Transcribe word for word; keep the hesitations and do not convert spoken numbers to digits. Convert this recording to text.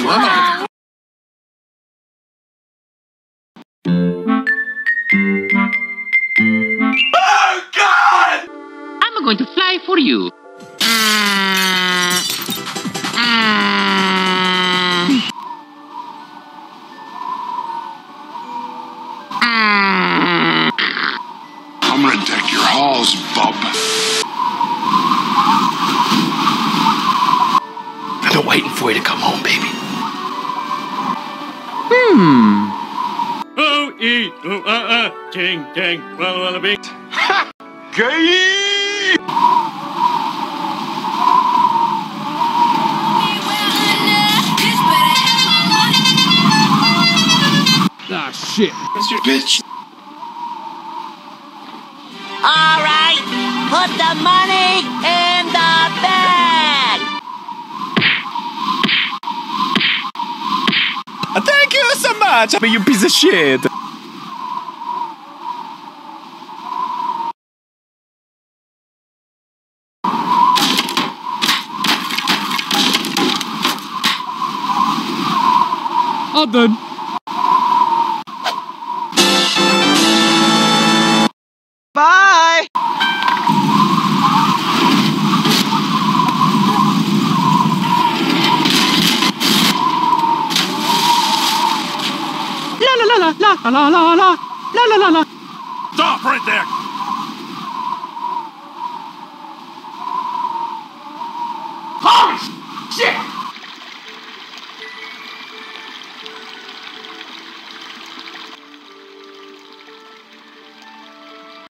Come Oh, God! I'm going to fly for you. I'm gonna deck your halls, bub. I've been waiting for you to come home, baby. Hmm. Oh, e, oh, uh, uh, ting, ting, walla, walla, bing. Ha! Gay! Ah, shit. Mister Bitch. All right, put the money in the bag. Thank you so much, but you piece of shit. I'm done. Bye. La la la la la la la la la la la la. Stop right there!